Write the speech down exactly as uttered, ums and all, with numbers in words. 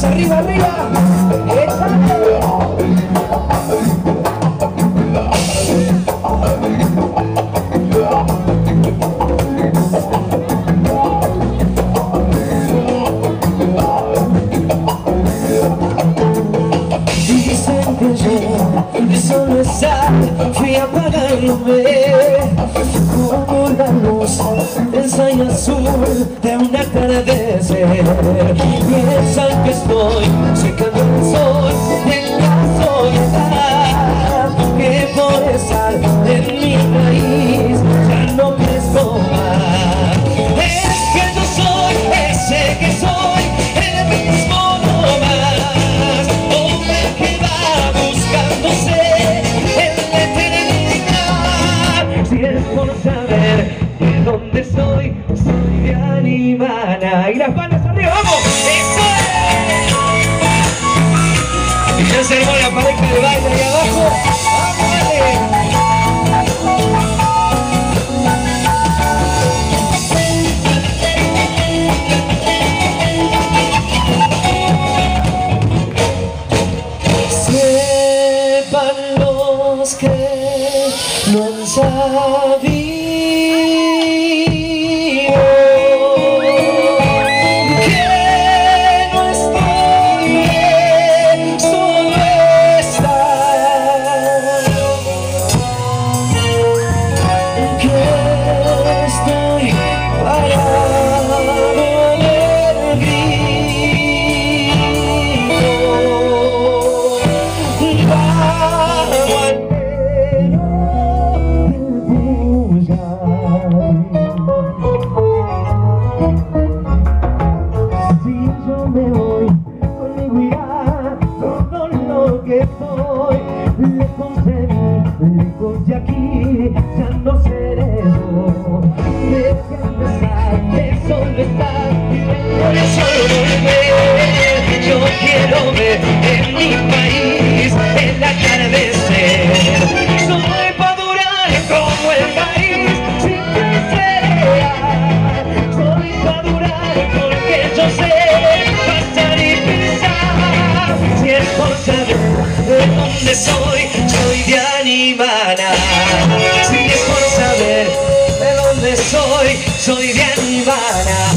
arriba, arriba. Dicen que yo de solo estar fui apagándome como la luz densa y azul de un atardecer. Piensan que estoy secando el sol en la soledad, que por estar en mi país ya no crezco más. Es que yo soy ese que soy, el mismo no más, hombre que va buscándose en la eternidad. Si es por saber de dónde soy, soy de Animana. Y las manos arriba, ¡vamos! ¡Eso es! Y ya se armó la pareja de baile ahí abajo. ¡Vamos, dale! Sepan los que no han sabido que no estoy bien, solo estar, que estoy parado en el grito bajo el pelo del puyal. Si yo me voy, conmigo irá todo lo que soy. Lejos de mí, lejos de aquí, ya no seré yo. Déjenme estar, de solo estar, por eso volver. Yo quiero ver en mi país el atardecer. Soy pa' durar como el país sin crecer. Soy pa' durar porque yo sé pasar y pisar. Si es por saber de dónde soy, soy de Animana. Si es por saber de dónde soy, soy de Animana.